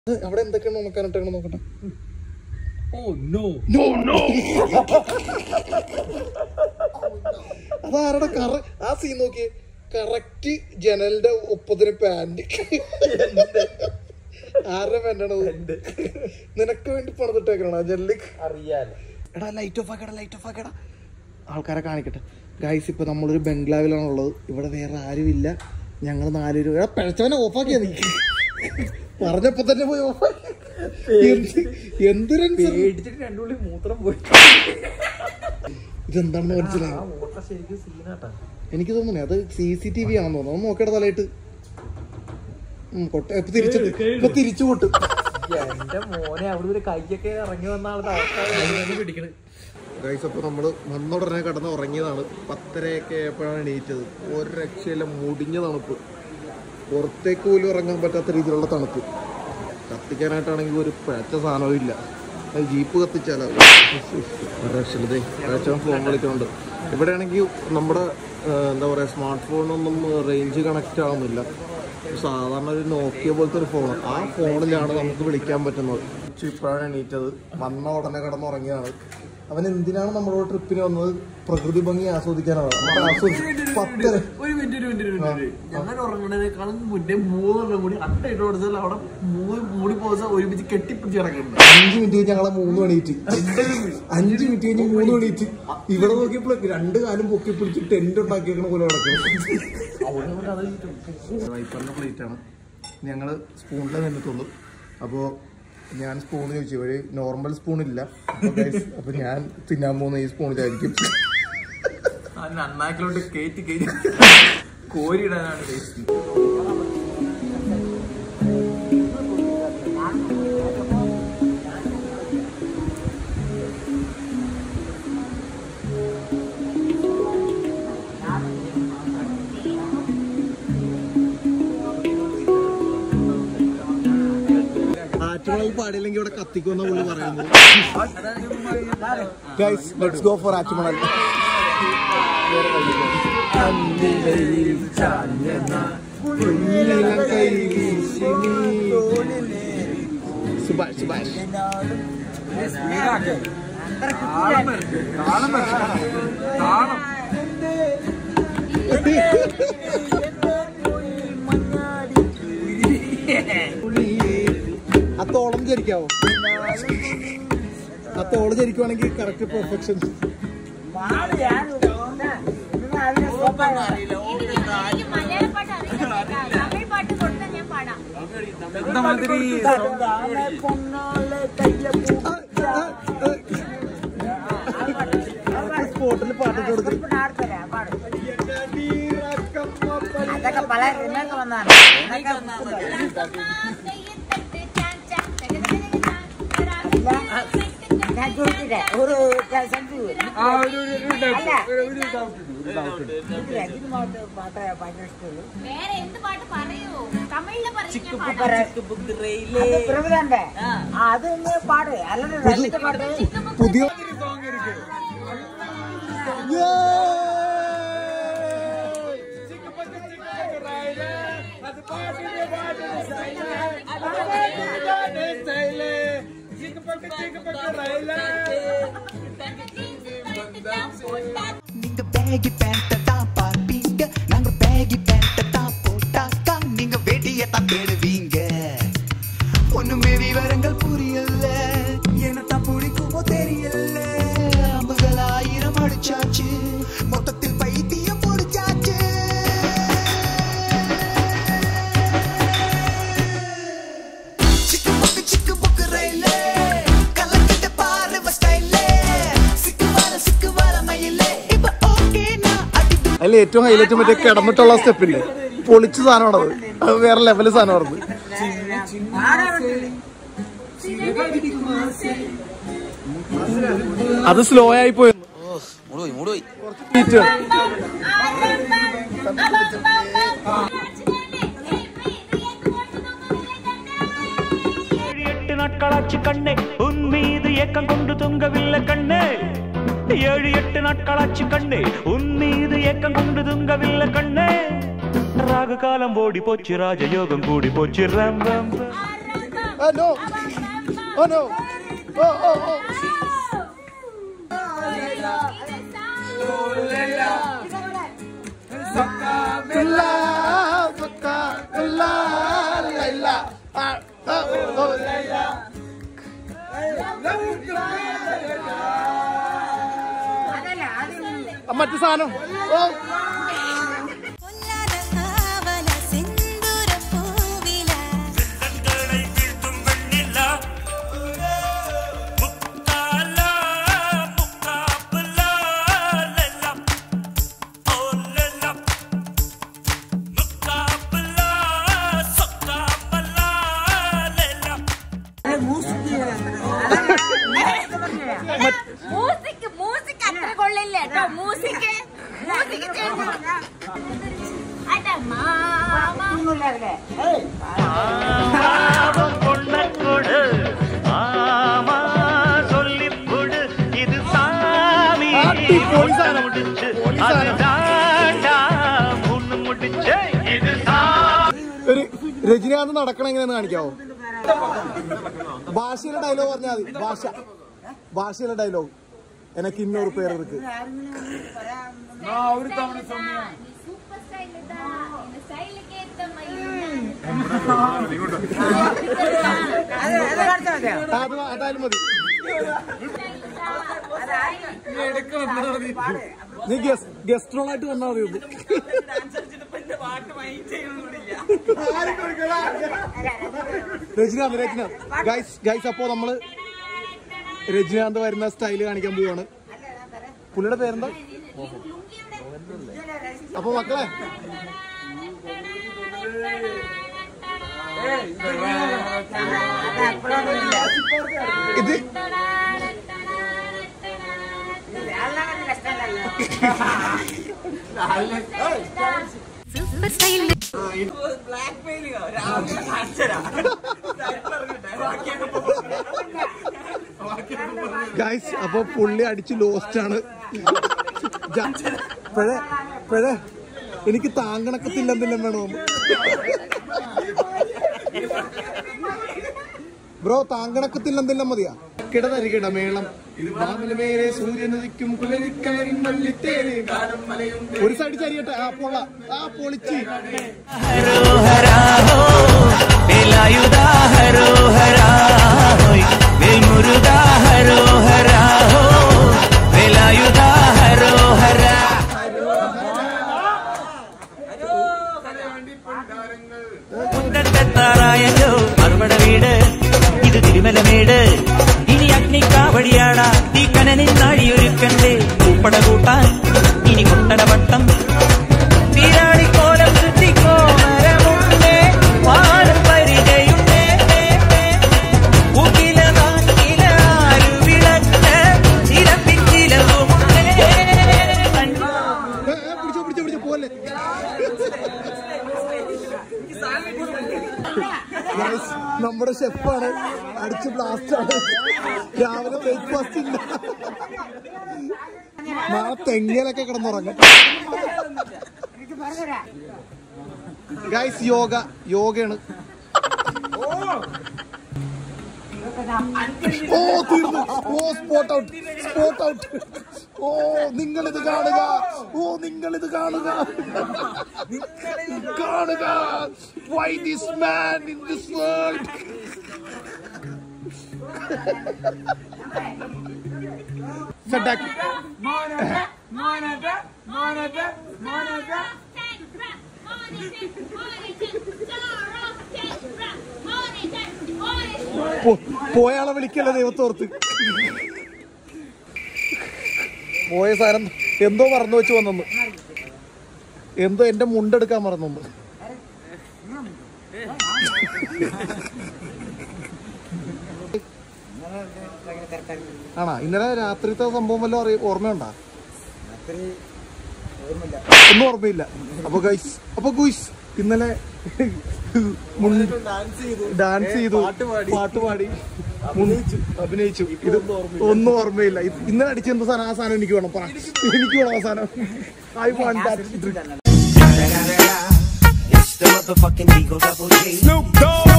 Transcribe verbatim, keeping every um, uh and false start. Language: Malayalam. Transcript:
അവിടെ എന്തൊക്കെയാണ് നോക്കാനിട്ടാണ് നോക്കട്ടെ. അതാരുടെ കറ ആ സീൻ നോക്കിയേ, കറക്റ്റ് ജനലിന്റെ ഒപ്പത്തിന് പാന്റ്. ആരുടെ പാന്റാണത്? നിനക്ക് വേണ്ടി പണിതിട്ടേക്കണ ജനല് അറിയാലോ. എടാ ലൈറ്റ് ഓഫ് ആക്കടാ, ലൈറ്റ് ഓഫ് ആക്കടാ, ആൾക്കാരെ കാണിക്കട്ടെ. ഗൈസ് ഇപ്പൊ നമ്മളൊരു ബംഗ്ലാവിലാണുള്ളത്. ഇവിടെ വേറെ ആരുമില്ല, ഞങ്ങൾ നാല് രൂപ. പിഴച്ചവനെ ഓഫാക്കിയാ നീ പറഞ്ഞപ്പോ തന്നെ പോയി ഓഫാക്കി. എന്തൊരു രണ്ടുള്ളി മൂത്രം പോയി. ഇതെന്താണെന്ന് മനസ്സിലായി എനിക്ക് തോന്നുന്നേ. അത് സി സി ടി വി ആണെന്ന് തോന്നുന്നു. നോക്കട്ടെ തലയിട്ട് കൊട്ടെ. ഇപ്പൊ തിരിച്ചു ഇപ്പൊ തിരിച്ചു കൊട്ടു. എന്റെ മോനെ അവിടെ ഒരു കൈയൊക്കെ ഇറങ്ങി വന്ന ആളുടെ പിടിക്കണ്. ഗൈസ് അപ്പൊ നമ്മള് വന്നുടനെ കിടന്ന് ഉറങ്ങിയതാണ്. പത്തരയൊക്കെ ആയപ്പോഴാണ് എണീറ്റത്. ഒരു രക്ഷയില്ല, മുടിഞ്ഞ തണുപ്പ്. പുറത്തേക്ക് പോലും ഇറങ്ങാൻ പറ്റാത്ത രീതിയിലുള്ള തണുപ്പ്. കത്തിക്കാനായിട്ടാണെങ്കിൽ ഒരു പഴച്ച സാധനവും ഇല്ല. അത് ജീപ്പ് കത്തിച്ചാലോ ഒരു രക്ഷയില്ലേ. പഴച്ച ഫോൺ കളിക്കുന്നുണ്ട്. ഇവിടെ ആണെങ്കിൽ നമ്മുടെ എന്താ പറയുക, സ്മാർട്ട് ഫോണൊന്നും റേഞ്ച് കണക്റ്റ് ആവുന്നില്ല. സാധാരണ ഒരു നോക്കിയ പോലത്തെ ഒരു ഫോൺ, ആ ഫോണിലാണ് നമുക്ക് വിളിക്കാൻ പറ്റുന്നത്. ഇപ്പോഴാണ് എണീറ്റത്. വന്ന ഉടനെ കിടന്നുറങ്ങിയതാണ്. അവൻ എന്തിനാണ് നമ്മളോട് ട്രിപ്പിന് വന്നത്? പ്രകൃതി ഭംഗി ആസ്വദിക്കാനാണ്. പത്തര ഒരു മിനിറ്റ് ഒരു മിനിറ്റ് ഒരു മിനിറ്റ് ഞങ്ങൾ ഉറങ്ങണേക്കാളും മുന്നേ മൂന്നെണ്ണം കൂടി അട്ടായിട്ട് കൊടുത്താൽ അവിടെ മൂന്ന് മൂടി പോകാൻ ഒരുമിച്ച് കെട്ടിപ്പിടിച്ച് കിടക്കുന്നുണ്ട്. അഞ്ച് മിനിറ്റ് കഴിഞ്ഞ് ഞങ്ങളെ മൂന്ന് മണിയിട്ട് അഞ്ച് മിനിറ്റ് കഴിഞ്ഞ് മൂന്ന് മണിയിട്ട് ഇവിടെ നോക്കിയപ്പോൾ രണ്ട് കാലം പൊക്കി പിടിച്ച് ടെന്റ് ഉണ്ടാക്കിയേക്കണ പോലെ കിടക്കണം. വൈപ്പറിന്റെ പ്ലേറ്റ് ആണ്. ഞങ്ങള് സ്പൂണിലെ നിന്നിട്ടുള്ളൂ. അപ്പോ ഞാൻ സ്പൂൺ ചോദിച്ചു. ഒരു നോർമൽ സ്പൂൺ ഇല്ല. അപ്പൊ ഞാൻ തിന്നാൻ പോകുന്ന ഈ സ്പൂണിലായിരിക്കും. നന്നാക്കിലോട്ട് കയറ്റി കയറ്റി കോരിയിടാനാണ് ടേസ്റ്റ്. ആറ്റുമണൽ പാടിയില്ലെങ്കിൽ ഇവിടെ കത്തിക്കുമെന്ന പുള്ളി പറയുന്നത്. ഗൈസ് ലെറ്റ്സ് ഗോ ഫോർ ആറ്റുമണൽ. സുഭാഷ് സുഭാഷ് അത്തോളം ചരിക്കാവോ? അത്തോളം ചരിക്കുവാണെങ്കിൽ കറക്റ്റ് പെർഫെക്ഷൻ. സ്പോട്ടിൽ പാട്ടിട്ട് കൊടുക്കും. അതൊക്കെ പല വന്നാണ്. ഞാൻ ചോദിച്ചില്ലേ ഒരു അത് പാട് അല്ലെങ്കിൽ പാട്ട് പുതിയ நீங்க பேகி பேண்ட தான் பார்ப்பீங்க, நாங்க பேகி பேண்ட தான் போட்டாக்கா நீங்க வெடிய தான் தேடுவீங்க. ஒண்ணுமே விவரங்கள் புரியல, என்னத்தான் பிடிக்குமோ தெரியல. அம்புகள் ஆயிரம் அடிச்சாச்சு, மொத்தத்தில் பைத்தியம் பிடிச்சாச்சு. சிக்கு பக்கு சிக்கு பக்கு ரயிலே கலக்கிட்ட பாரு ஸ்டைலே. சிக்கு வர சிக்கு வர மயிலே இப்ப ஓகே நான் அடி. അതിൽ ഏറ്റവും ഹൈലൈറ്റ് മറ്റേ കിടന്നിട്ടുള്ള സ്റ്റെപ്പില്ലേ, പൊളിച്ചു സാധനമാണത്. അത് വേറെ ലെവല് സാധനമാണത്. അത് സ്ലോ ആയി പോയി. எட்டு நாட்களாச்சு கண்ணே உன் மீது ஏக்கம் கொண்டு தொங்கவில்லை கண்ணே. ஏழு எட்டு நாட்களாச்சு கண்ணே உன் மீது ஏக்கம் கொண்டு தொங்கவில்லை கண்ணே. ராகு காலம் ஓடி போச்சு, ராஜயோகம் கூடி போச்சு. Ram Ram Oh no! Oh no! Oh oh oh! Bella, bella, bella, Laila. Ah, oh, oh, Laila. മറ്റു സാധനം ഓ രജനീകാന്ത് നടക്കണം എങ്ങനെയാന്ന് കാണിക്കാവോ? ഭാഷയിലെ ഡയലോഗ് പറഞ്ഞാൽ മതി. ഭാഷ ഭാഷയിലെ ഡയലോഗ് എനിക്ക് ഇന്നൊരു പേര് ഇருக்கு. അതായാലും മതി. നീ ഗസ്റ്റ് റോൾ ആയിട്ട് വന്നാൽ മതി. രജനീകാന്ത് രജനീകാന്ത് ഗൈസ് ഗൈസ് അപ്പോ നമ്മള് രജനീകാന്ത് വരുന്ന സ്റ്റൈല് കാണിക്കാൻ പോവാണ്. പുള്ളിയുടെ പേരെന്താ? അപ്പൊ മക്കളെ ഇത് ഗൈസ് അപ്പൊ പുള്ളി അടിച്ച് ലോസ്റ്റ് ആണ്. എനിക്ക് താങ്കണക്കത്തില്ലെന്തെല്ലാം വേണോ ബ്രോ? താങ്കണക്കത്തില്ലെന്തെല്ലാം മതിയാ? കിടന്നരികിട മേളം മേലെ സൂര്യനദിക്കും ഒരു സൈഡ് ചരിയട്ടെ. ആ പൊള്ള ആ പൊളിച്ച് മറുപട വീട് ഇത് തിരുമലമേട് ഇനി അഗ്നിക്കാവടിയാടാ തീ കനനിൽ നാഴിയൊരുക്കണ്ടേ പൂപ്പട കൂട്ടാൻ ഇനി കൊണ്ടടവട്ടം തീരാളിക്കോലം കൃത്തിക്കോ മരമുണ്ടേ പാലം പരിചയുണ്ടേ പൂക്കില നാക്കില ആരുവിളക്ക് ചിലപ്പിച്ചിലവുമുണ്ടേ. പിടിച്ചോ പിടിച്ചോ പിടിച്ചോ പോലെ. നമ്മുടെ ഷെഫാണ് അടിച്ച് ബ്ലാസ്റ്റ് ആണ്. രാവിലെ ബ്രേക്ക്ഫാസ്റ്റ് ഇല്ല. നാളെ തെങ്ങലൊക്കെ കിടന്നുറങ്ങും. ഗൈസ് യോഗ യോഗയാണ്. ഓ തീർന്നു. ഓ സ്പോട്ട് ഔട്ട് സ്പോട്ട് ഔട്ട്. ഓ നിങ്ങളിത് കാണുക. ഓ നിങ്ങളിത് കാണുക കാണുക. Why this man in this world? Set back. Monitor, monitor, monitor, monitor. TentGraam, monitor, monitor, star of TentGraam, monitor, monitor. പോയാളെ വിളിക്കല്ലേ ദൈവത്തോർത്ത്. പോയ സാധനം എന്തോ മറന്നു വെച്ച് വന്നു. എന്തോ എന്റെ മുണ്ടെടുക്കാൻ മറന്നു. ആണോ? ഇന്നലെ രാത്രിത്തെ സംഭവം വല്ല ഓർമ്മയുണ്ടാ? ഒന്നും ഓർമ്മയില്ല. അപ്പൊ ഗൈസ് അപ്പൊ ഗുയ്സ് ഇന്നലെ ഡാൻസ് ചെയ്തു, പാട്ട് പാടി, അഭിനയിച്ചു. ഇത് ഒന്നും ഓർമ്മയില്ല. ഇന്നലെ അടിച്ചെന്ത സാധനം? ആ സാധനം എനിക്ക് വേണം. പറ, എനിക്ക് വേണം ആ സാധനം. I want that drink. Snoop Dogg.